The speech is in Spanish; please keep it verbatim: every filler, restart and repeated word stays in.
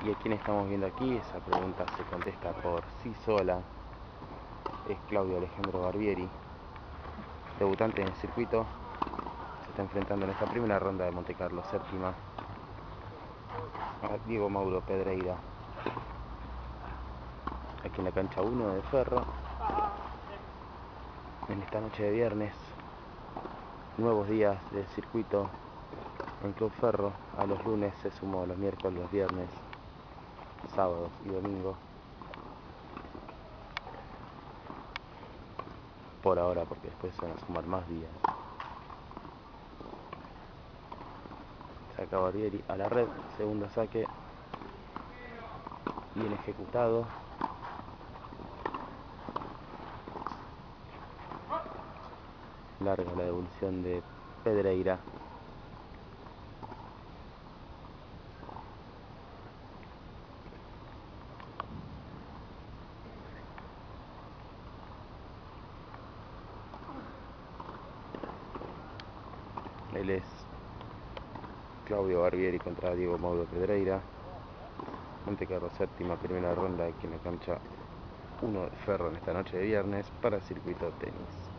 ¿Y a quién estamos viendo aquí? Esa pregunta se contesta por sí sola. Es Claudio Alejandro Barbieri, debutante en el circuito. Se está enfrentando en esta primera ronda de Monte Carlo séptima a Diego Mauro Pedreira, aquí en la cancha uno de Ferro, en esta noche de viernes. Nuevos días de circuito en Club Ferro. A los lunes se sumó los miércoles, los viernes, sábados y domingos. Por ahora, porque después se van a sumar más días. Saca Barbieri a la red, segundo saque, bien ejecutado. Larga la devolución de Pedreira. Él es Claudio Barbieri contra Diego Mauro Pedreira. Monte Carlo séptima, primera ronda aquí en la cancha uno de Ferro en esta noche de viernes para Circuito Tenis.